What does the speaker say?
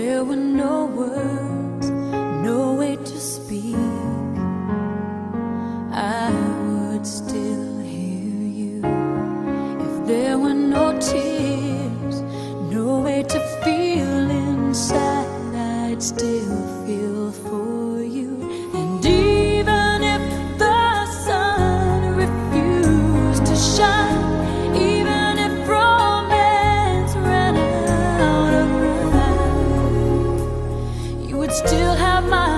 there were no words, no way to speak, I would still hear you. If there were no tears, no way to feel inside, I'd still feel for you. And even if the sun refused to shine, even if romance ran out of time, you would still have my